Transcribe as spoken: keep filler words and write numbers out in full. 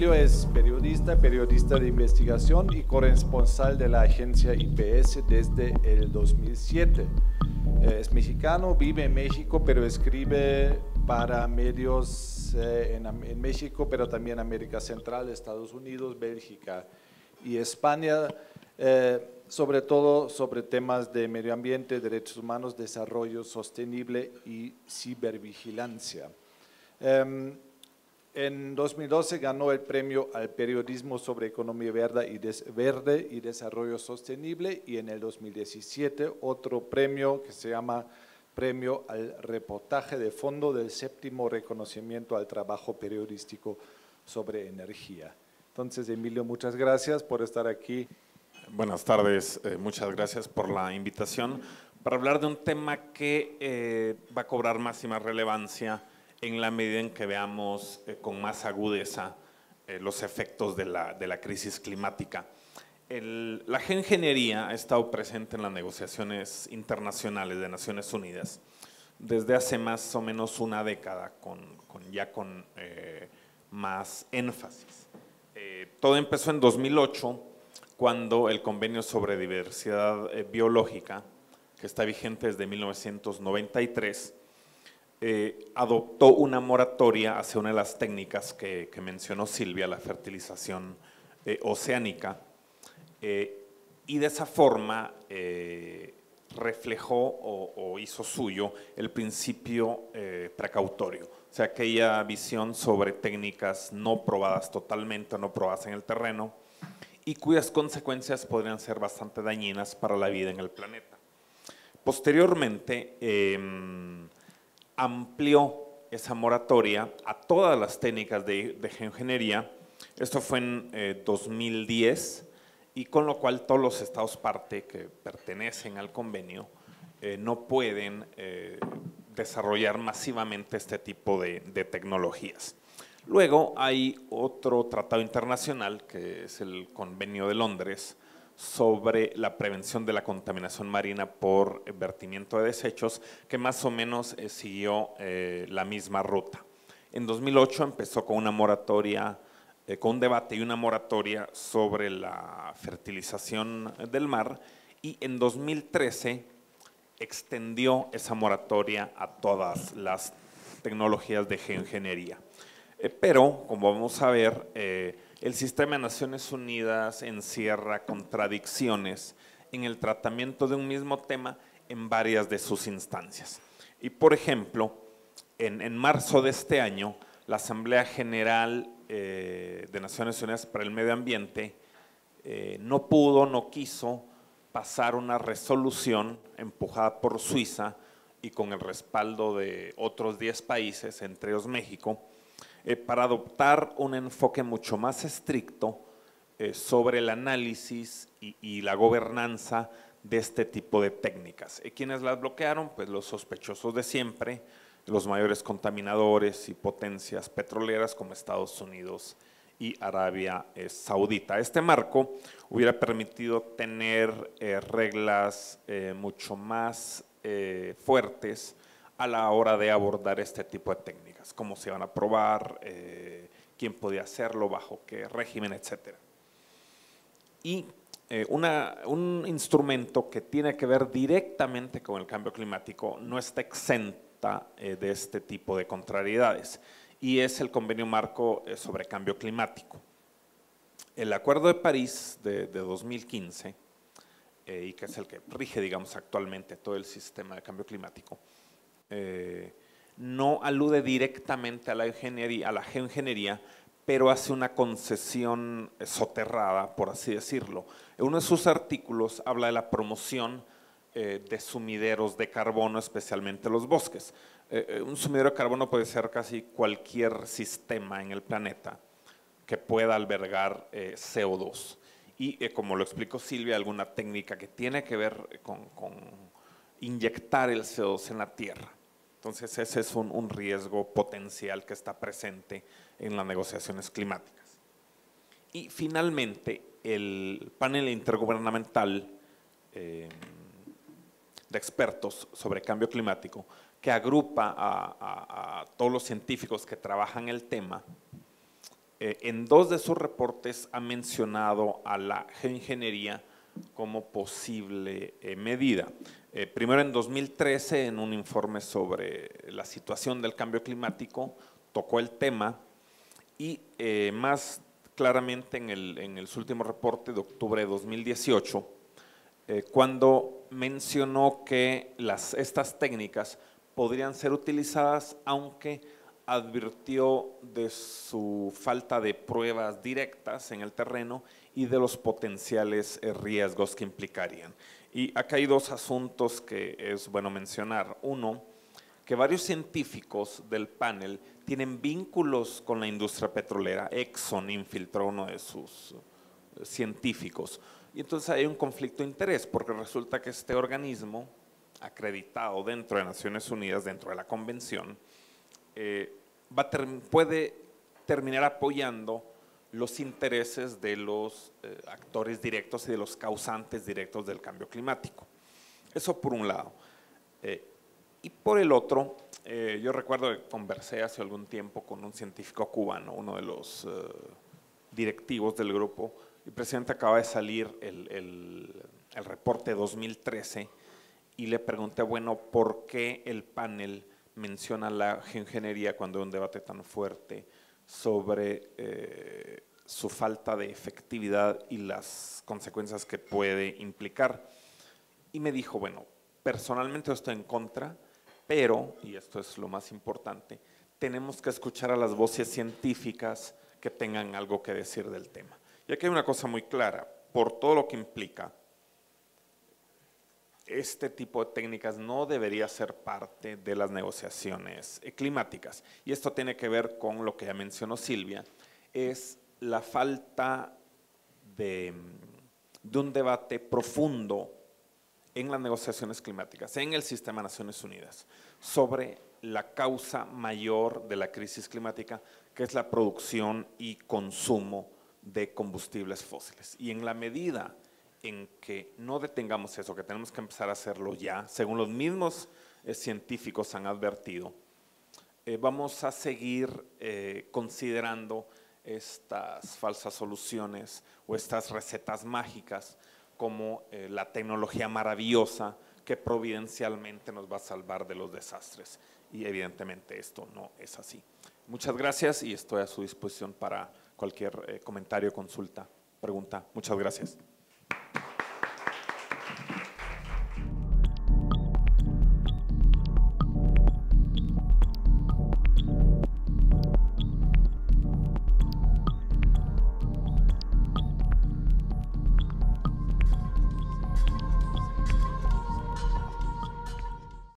Emilio es periodista, periodista de investigación y corresponsal de la agencia I P S desde el dos mil siete. Eh, es mexicano, vive en México, pero escribe para medios eh, en, en México, pero también América Central, Estados Unidos, Bélgica y España, eh, sobre todo sobre temas de medio ambiente, derechos humanos, desarrollo sostenible y cibervigilancia. Eh, En dos mil doce ganó el premio al periodismo sobre economía verde y, des, verde y desarrollo sostenible, y en el dos mil diecisiete otro premio que se llama Premio al reportaje de fondo del séptimo reconocimiento al trabajo periodístico sobre energía. Entonces, Emilio, muchas gracias por estar aquí. Buenas tardes, eh, muchas gracias por la invitación para hablar de un tema que eh, va a cobrar más y más relevancia en la medida en que veamos eh, con más agudeza eh, los efectos de la, de la crisis climática. El, la geoingeniería ha estado presente en las negociaciones internacionales de Naciones Unidas desde hace más o menos una década, con, con, ya con eh, más énfasis. Eh, todo empezó en dos mil ocho, cuando el Convenio sobre Diversidad eh, Biológica, que está vigente desde mil novecientos noventa y tres, Eh, adoptó una moratoria hacia una de las técnicas que, que mencionó Silvia, la fertilización eh, oceánica, eh, y de esa forma eh, reflejó o, o hizo suyo el principio eh, precautorio, o sea, aquella visión sobre técnicas no probadas totalmente, no probadas en el terreno, y cuyas consecuencias podrían ser bastante dañinas para la vida en el planeta. Posteriormente, eh, amplió esa moratoria a todas las técnicas de, de geoingeniería. Esto fue en eh, dos mil diez, y con lo cual todos los estados parte que pertenecen al convenio eh, no pueden eh, desarrollar masivamente este tipo de, de tecnologías. Luego hay otro tratado internacional, que es el Convenio de Londres, sobre la prevención de la contaminación marina por vertimiento de desechos, que más o menos eh, siguió eh, la misma ruta. En dos mil ocho empezó con una moratoria, eh, con un debate y una moratoria sobre la fertilización del mar, y en dos mil trece extendió esa moratoria a todas las tecnologías de geoingeniería. Eh, pero, como vamos a ver, eh, el sistema de Naciones Unidas encierra contradicciones en el tratamiento de un mismo tema en varias de sus instancias. Y, por ejemplo, en, en marzo de este año, la Asamblea General eh, de Naciones Unidas para el Medio Ambiente eh, no pudo, no quiso pasar una resolución empujada por Suiza y con el respaldo de otros diez países, entre ellos México, Eh, para adoptar un enfoque mucho más estricto eh, sobre el análisis y, y la gobernanza de este tipo de técnicas. ¿Y quiénes las bloquearon? Pues los sospechosos de siempre, los mayores contaminadores y potencias petroleras como Estados Unidos y Arabia eh, Saudita. Este marco hubiera permitido tener eh, reglas eh, mucho más eh, fuertes a la hora de abordar este tipo de técnicas, cómo se van a probar, eh, quién podía hacerlo, bajo qué régimen, etcétera. Y eh, una, un instrumento que tiene que ver directamente con el cambio climático no está exenta eh, de este tipo de contrariedades, y es el Convenio Marco eh, sobre Cambio Climático. El Acuerdo de París de, de dos mil quince, eh, y que es el que rige, digamos, actualmente todo el sistema de cambio climático, Eh, no alude directamente a la, ingeniería, a la geoingeniería, pero hace una concesión soterrada, por así decirlo. En uno de sus artículos habla de la promoción eh, de sumideros de carbono, especialmente los bosques. Eh, un sumidero de carbono puede ser casi cualquier sistema en el planeta que pueda albergar eh, C O dos. Y eh, como lo explicó Silvia, alguna técnica que tiene que ver con, con inyectar el C O dos en la tierra. Entonces ese es un, un riesgo potencial que está presente en las negociaciones climáticas. Y finalmente el panel intergubernamental eh, de expertos sobre cambio climático, que agrupa a, a, a todos los científicos que trabajan el tema, eh, en dos de sus reportes ha mencionado a la geoingeniería como posible eh, medida. Eh, primero en dos mil trece, en un informe sobre la situación del cambio climático, tocó el tema y eh, más claramente en el, en el último reporte de octubre de dos mil dieciocho, eh, cuando mencionó que las, estas técnicas podrían ser utilizadas, aunque advirtió de su falta de pruebas directas en el terreno y de los potenciales riesgos que implicarían. Y acá hay dos asuntos que es bueno mencionar. Uno, que varios científicos del panel tienen vínculos con la industria petrolera. Exxon infiltró uno de sus científicos. Y entonces hay un conflicto de interés, porque resulta que este organismo, acreditado dentro de Naciones Unidas, dentro de la convención, eh, va a ter- puede terminar apoyando los intereses de los eh, actores directos y de los causantes directos del cambio climático. Eso por un lado. Eh, y por el otro, eh, yo recuerdo que conversé hace algún tiempo con un científico cubano, uno de los eh, directivos del grupo, y presidente acaba de salir el, el, el reporte dos mil trece, y le pregunté, bueno, ¿por qué el panel menciona la geoingeniería cuando hay un debate tan fuerte sobre eh, su falta de efectividad y las consecuencias que puede implicar? Y me dijo, bueno, personalmente estoy en contra, pero, y esto es lo más importante, tenemos que escuchar a las voces científicas que tengan algo que decir del tema. Y aquí hay una cosa muy clara, por todo lo que implica, este tipo de técnicas no debería ser parte de las negociaciones climáticas. Y esto tiene que ver con lo que ya mencionó Silvia, es la falta de, de un debate profundo en las negociaciones climáticas, en el sistema de Naciones Unidas, sobre la causa mayor de la crisis climática, que es la producción y consumo de combustibles fósiles. Y en la medida en que no detengamos eso, que tenemos que empezar a hacerlo ya, según los mismos eh, científicos han advertido, eh, vamos a seguir eh, considerando estas falsas soluciones o estas recetas mágicas como eh, la tecnología maravillosa que providencialmente nos va a salvar de los desastres. Y evidentemente esto no es así. Muchas gracias y estoy a su disposición para cualquier eh, comentario, consulta, pregunta. Muchas gracias.